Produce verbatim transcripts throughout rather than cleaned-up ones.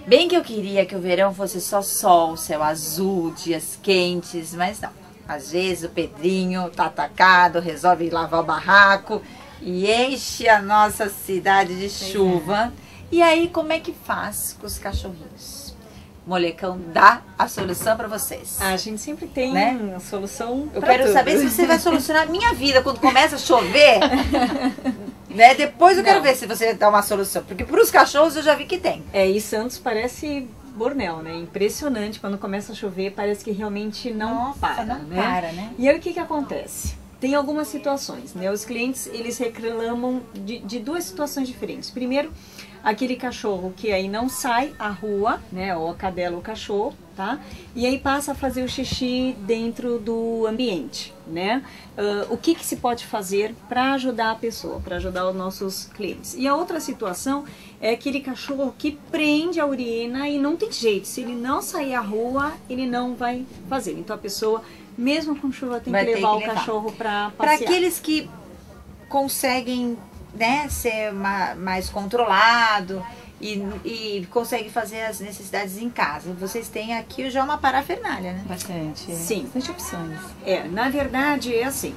Bem que eu queria que o verão fosse só sol, céu azul, dias quentes, mas não. Às vezes o Pedrinho tá atacado, resolve lavar o barraco e enche a nossa cidade de chuva. E aí, como é que faz com os cachorrinhos? Molecão dá a solução pra vocês. A gente sempre tem, né, a solução. Eu quero tudo. saber se você vai solucionar a minha vida quando começa a chover. Né? Depois eu Não. quero ver se você dá uma solução. Porque pros cachorros eu já vi que tem. É, e Santos parece Bornéu, né? Impressionante, quando começa a chover, parece que realmente não Nossa, para, não né? para, né? E aí o que que acontece? Tem algumas situações, né? Os clientes, eles reclamam de, de duas situações diferentes. Primeiro, aquele cachorro que aí não sai à rua, né? Ou a cadela ou o cachorro, tá? E aí passa a fazer o xixi dentro do ambiente, né? Uh, o que que se pode fazer para ajudar a pessoa, para ajudar os nossos clientes? E a outra situação é aquele cachorro que prende a urina e não tem jeito. Se ele não sair à rua, ele não vai fazer. Então a pessoa, mesmo com chuva, tem Vai que ter levar que o levar. cachorro para Para passear. aqueles que conseguem, né, ser ma- mais controlado e, e conseguem fazer as necessidades em casa, vocês têm aqui já uma parafernália, né? Bastante. Sim. Bastante opções. É, na verdade é assim,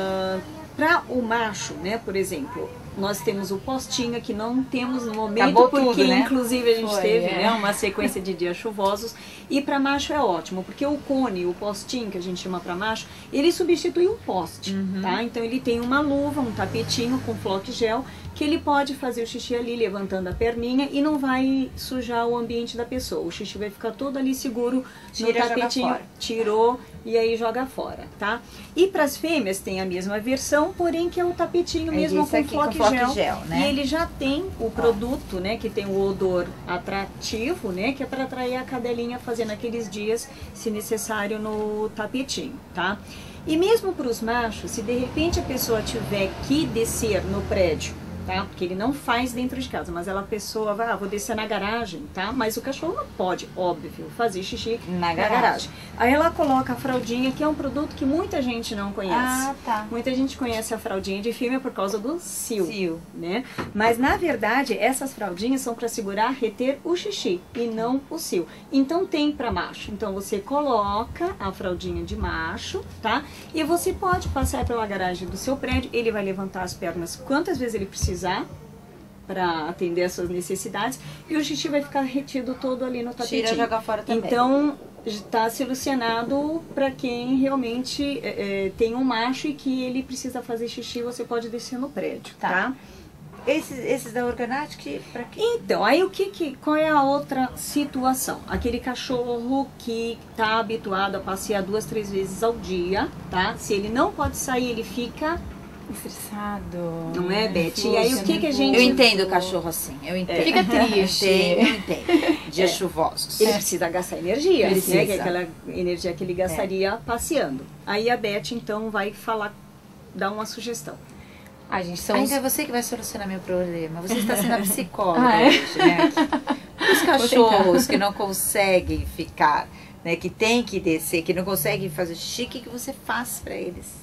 para o macho, né, por exemplo, nós temos o postinho que não temos no momento, Acabou porque tudo, né? inclusive a gente Foi, teve, é. né, uma sequência de dias chuvosos. E para macho é ótimo, porque o cone, o postinho que a gente chama para macho, ele substitui um poste, tá? Então ele tem uma luva, um tapetinho com flock gel, que ele pode fazer o xixi ali levantando a perninha e não vai sujar o ambiente da pessoa. O xixi vai ficar todo ali seguro Tira e no joga tapetinho, fora. tirou e aí joga fora, tá? E para as fêmeas tem a mesma versão, porém que é o tapetinho É mesmo isso com aqui, flock, com flock gel, gel, né? E ele já tem o produto, né, que tem o odor atrativo, né, que é para atrair a cadelinha a fazer naqueles dias, se necessário, no tapetinho, tá? E mesmo para os machos, se de repente a pessoa tiver que descer no prédio, tá? Porque ele não faz dentro de casa, mas ela, a pessoa vai, ah, vou descer na garagem, tá? Mas o cachorro não pode, óbvio, fazer xixi Na garagem. Aí ela coloca a fraldinha, que é um produto que muita gente não conhece. Ah, tá. Muita gente conhece a fraldinha de fêmea por causa do cio, Cio. né? Mas na verdade, essas fraldinhas são para segurar, reter o xixi e não o cio. Então tem para macho. Então você coloca a fraldinha de macho, tá? E você pode passar pela garagem do seu prédio, ele vai levantar as pernas quantas vezes ele precisar para atender as suas necessidades e o xixi vai ficar retido todo ali no tapetinho. Tira e joga fora também. Então está solucionado para quem realmente é, é, tem um macho e que ele precisa fazer xixi, você pode descer no prédio, Tá. tá? Esses, esses da Organatic, pra quê? Então, aí o que, que qual é a outra situação? Aquele cachorro que está habituado a passear duas, três vezes ao dia, tá? Se ele não pode sair, ele fica, Estressado. não é, Beth? Nervoso, E aí o que que a gente... Eu entendo o cachorro assim, eu entendo. Fica Eu triste. entendo, eu entendo. Dias chuvosos. Ele precisa gastar energia, Precisa. né? Que é aquela energia que ele gastaria passeando. Aí a Beth, então, vai falar, dar uma sugestão. A gente são Ainda os... é você que vai solucionar meu problema. Você está sendo a psicóloga Ah, é? hoje, né? Os cachorros que não conseguem ficar, né? Que tem que descer, que não conseguem fazer xixi, o que, que você faz pra eles?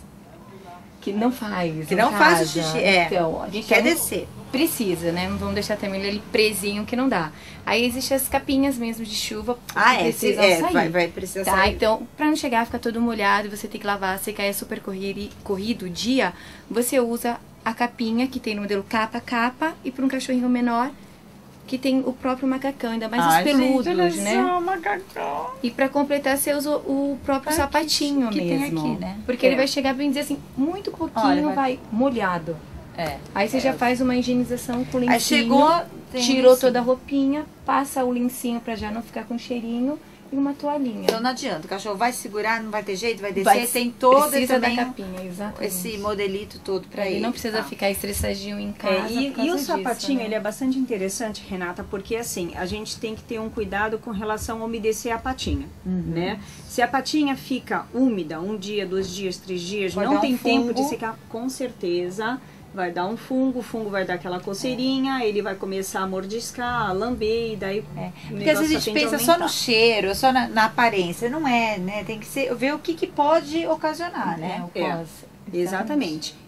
que não faz. Que em não faz o casa. xixi, é. Então, a gente Quer não descer. precisa, né? Não vamos deixar também ele presinho que não dá. Aí existem as capinhas mesmo de chuva Ah, que é, se, precisam é sair. vai, vai precisar Tá, sair. então, pra não chegar a ficar todo molhado, você tem que lavar, se cair super corrido, corrido o dia, você usa a capinha, que tem no modelo capa, capa, e para um cachorrinho menor, que tem o próprio macacão, ainda mais os peludos, gente, olha né? só, macacão. E pra completar, você usa o próprio Ah, sapatinho que- que tem mesmo. aqui, né? Porque É. ele vai chegar bem dizer assim, muito pouquinho Olha, vai- vai molhado. É. Aí você já faz uma higienização com o lencinho. Aí chegou, tem tirou lencinho. toda a roupinha, passa o lencinho pra já não ficar com cheirinho e uma toalhinha. Então não adianta, o cachorro vai segurar, não vai ter jeito, vai descer, Vai- tem todo precisa também da capinha, exatamente. esse modelito todo pra Ele ele. não precisa tá? ficar estressadinho em É, casa. e, por causa e o disso, sapatinho, né? ele é bastante interessante, Renata, porque assim, a gente tem que ter um cuidado com relação a umedecer a patinha, né? Se a patinha fica úmida um dia, dois dias, três dias, Vai não dar um tem tempo de fungo. secar, com certeza vai dar um fungo, o fungo vai dar aquela coceirinha, ele vai começar a mordiscar, a lamber, e daí É. o Porque às negócio vezes a gente tende a pensa só no aumentar. cheiro, só na, na aparência, não é, né? Tem que ser, ver o que, que pode ocasionar, né? É, o É. pós. Exatamente.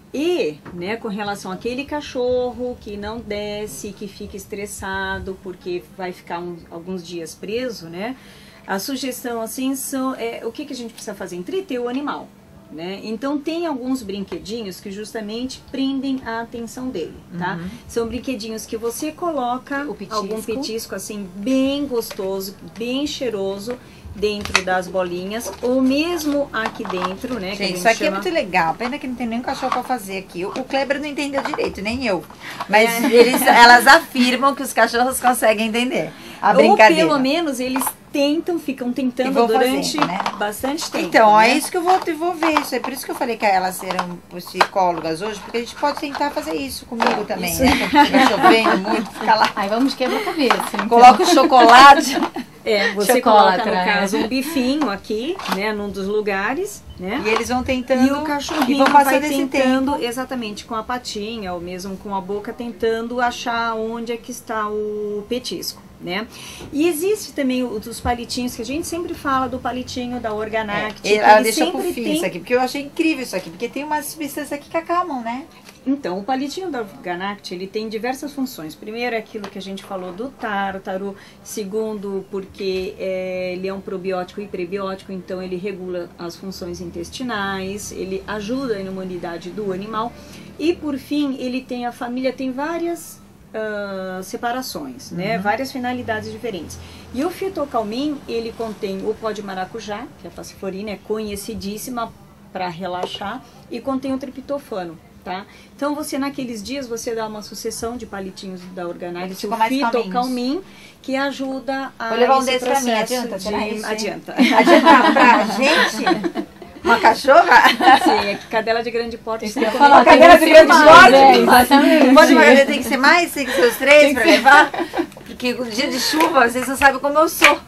E, né, com relação àquele cachorro que não desce, que fica estressado porque vai ficar um, alguns dias preso, né? A sugestão, assim, são, é, o que, que a gente precisa fazer? Entreter o animal, né? Então, tem alguns brinquedinhos que justamente prendem a atenção dele, tá? Uhum. São brinquedinhos que você coloca o petisco. algum petisco, assim, bem gostoso, bem cheiroso, dentro das bolinhas, ou mesmo aqui dentro, né? Gente, isso aqui chama... é muito legal. Pena que não tem nenhum cachorro pra fazer aqui. O Kleber não entendeu direito, nem eu. Mas é. eles, elas afirmam que os cachorros conseguem entender a brincadeira. Ou pelo menos eles tentam, ficam tentando durante fazer, né? bastante tempo. Então, né? é isso que eu vou, eu vou ver. Isso é por isso que eu falei que elas serão psicólogas hoje, porque a gente pode tentar fazer isso comigo também, isso. né? Fica chovendo muito, fica lá. Aí vamos quebrar a cabeça. Então. Coloca o chocolate. É, você coloca, no caso, um bifinho aqui, né, num dos lugares, né? E eles vão tentando, e o cachorrinho e vão vai tentando, tempo. exatamente, com a patinha, ou mesmo com a boca, tentando achar onde é que está o petisco, né? E existe também os palitinhos, que a gente sempre fala do palitinho da Organact. É, ela deixa por fim tem... isso aqui, porque eu achei incrível isso aqui, porque tem umas substâncias aqui que acalmam, né? Então, o palitinho da Organact, ele tem diversas funções. Primeiro é aquilo que a gente falou do tártaro. Segundo, porque é, ele é um probiótico e prebiótico, então ele regula as funções intestinais, ele ajuda na imunidade do animal. E, por fim, ele tem a família, tem várias uh, separações, uhum. né? Várias finalidades diferentes. E o fitocalmin, ele contém o pó de maracujá, que a passiflorina é conhecidíssima para relaxar, e contém o triptofano. Tá? Então, você naqueles dias, você dá uma sucessão de palitinhos da Organact, o fitocalmin, que ajuda a Vou levar um desse pra mim, adianta? De... Adianta. Adianta pra gente? Uma cachorra? Sim, é que cadela de grande porte. Você falar, cadela de grande porte? É, exatamente. Pode uma tem que ser mais? Tem que ser os três pra levar? Porque o dia de chuva, vocês não sabem como eu sou.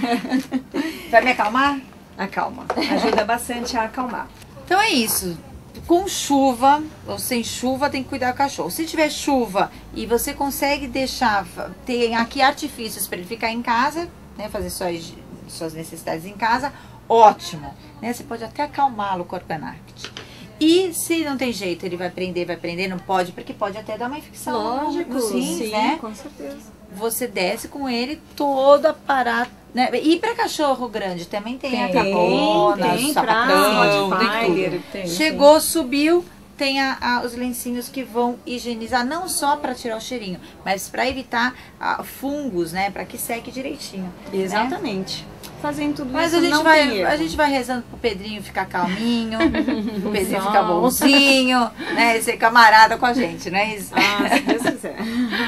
Vai me acalmar? Acalma. Ajuda bastante a acalmar. Então é isso. Com chuva ou sem chuva, tem que cuidar do cachorro. Se tiver chuva e você consegue deixar, tem aqui artifícios para ele ficar em casa, né, fazer suas, suas necessidades em casa, ótimo. Né, você pode até acalmá-lo com a Organact. E se não tem jeito, ele vai prender, vai prender, não pode, porque pode até dar uma infecção. Lógico, nos rins, sim, né? Com certeza. Você desce com ele todo aparato. Né? E para cachorro grande também tem, tem a capona, tem, o sapacão, tem tudo. Chegou, sim. Subiu, tem a, a, os lencinhos que vão higienizar, não só para tirar o cheirinho, mas para evitar a, fungos, né? Para que seque direitinho. Exatamente. Né? Fazendo tudo mas isso, a gente não vai, tem a gente vai rezando pro Pedrinho ficar calminho, pro Pedrinho ficar bonzinho, né? E ser camarada com a gente, né? Ah, se Deus quiser.